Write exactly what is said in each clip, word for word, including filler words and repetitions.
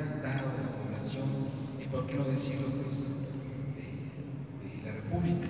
Estado, de la población y, por qué no decirlo, pues, de, de la República.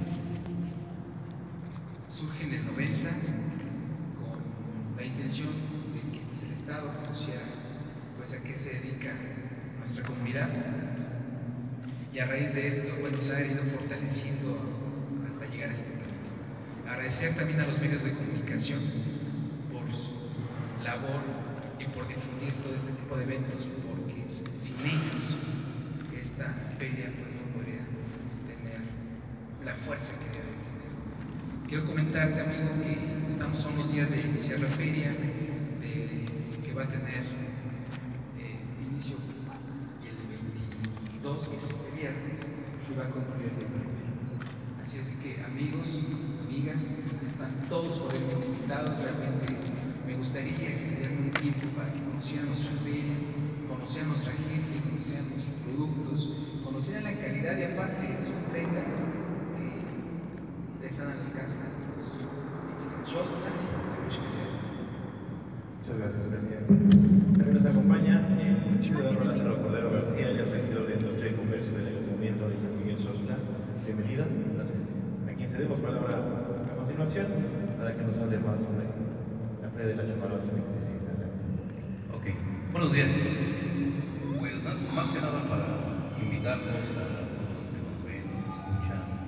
Surge en el noventa con la intención de que pues, el Estado conociera pues, a qué se dedica nuestra comunidad, y a raíz de esto, bueno, se ha ido fortaleciendo hasta llegar a este punto. Agradecer también a los medios de comunicación por su labor y por difundir todo este tipo de eventos, porque sin ellos esta feria pues, no podría tener la fuerza que debe tener. Quiero comentarte, amigo, que estamos a unos días de iniciar la feria, de, que va a tener eh, inicio y el veintidós, que es este viernes, y va a concluir el primero. Así es que, amigos, amigas, están todos por el invitados. Realmente me gustaría que se dieran un tiempo para que conocieran nuestra feria, conocieran nuestra gente, conocieran nuestros productos, conocieran la calidad, y aparte son prendas que están al alcance de todos. Muchas gracias, presidente. También nos acompaña el ciudadano Lázaro Cordero García, el regidor de Industria y Comercio del Ayuntamiento de San Miguel Sosla. Bienvenido. A quien cedemos palabra a continuación para que nos hable más sobre la Feria de la Chamarota dos mil diecisiete. Ok, buenos días. Pues más que nada para invitarlos a todos los que nos ven, nos escuchan,